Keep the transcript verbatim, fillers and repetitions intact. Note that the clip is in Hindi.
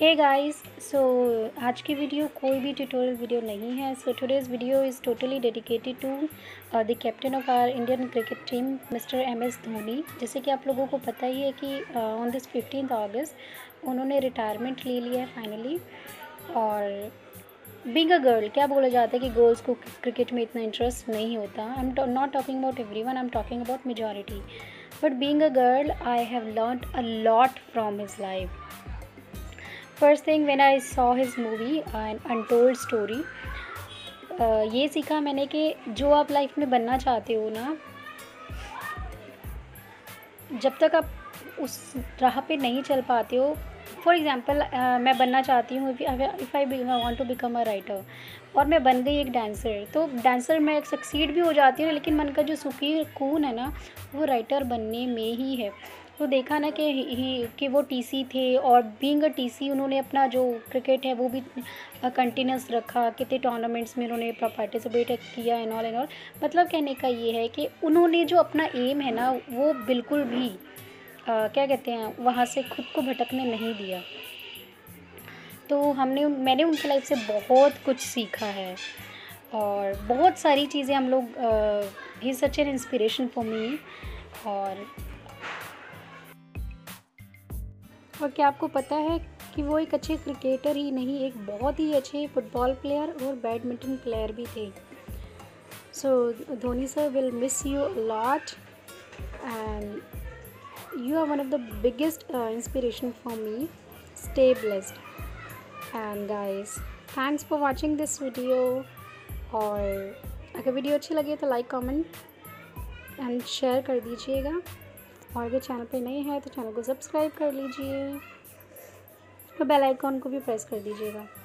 हे गाइस, सो आज की वीडियो कोई भी ट्यूटोरियल वीडियो नहीं है। So today's video is totally dedicated to the captain of our Indian cricket team mister M S Dhoni. जैसे कि आप लोगों को पता ही है कि ऑन दिस फिफ्टीन अगस्त उन्होंने रिटायरमेंट ले लिया है फाइनली। और बीइंग अ गर्ल क्या बोला जाता है कि गर्ल्स को क्रिकेट में इतना इंटरेस्ट नहीं होता। I am not talking about everyone, I am talking about majority. But being a girl I have learned a lot from his life. First thing when I saw his movie an untold story, ये सीखा मैंने कि जो आप लाइफ में बनना चाहते हो ना, जब तक आप उस राह पे नहीं चल पाते हो। फॉर एग्ज़ाम्पल मैं बनना चाहती हूँ, if I want to become a writer, और मैं बन गई एक डांसर, तो डांसर मैं सक्सीड भी हो जाती हूँ, लेकिन मन का जो सुकून है ना वो राइटर बनने में ही है। तो देखा ना कि ही कि वो टीसी थे, और बीइंग अ टीसी उन्होंने अपना जो क्रिकेट है वो भी कंटिन्यूस रखा। कितने टूर्नामेंट्स में उन्होंने पार्टिसिपेट किया एंड ऑल एंड ऑल। मतलब कहने का ये है कि उन्होंने जो अपना एम है ना वो बिल्कुल भी आ, क्या कहते हैं वहाँ से खुद को भटकने नहीं दिया। तो हमने मैंने उनकी लाइफ से बहुत कुछ सीखा है, और बहुत सारी चीज़ें हम लोग ही such an inspiration for me. और और क्या आपको पता है कि वो एक अच्छे क्रिकेटर ही नहीं, एक बहुत ही अच्छे फुटबॉल प्लेयर और बैडमिंटन प्लेयर भी थे। So Dhoni sir will miss you a lot, and you are one of the biggest uh, inspiration for me. Stay blessed, and guys, thanks for watching this video. और अगर वीडियो अच्छी लगे तो लाइक कमेंट एंड शेयर कर दीजिएगा, और अगर चैनल पे नए हैं तो चैनल को सब्सक्राइब कर लीजिए और बेल आइकॉन को भी प्रेस कर दीजिएगा।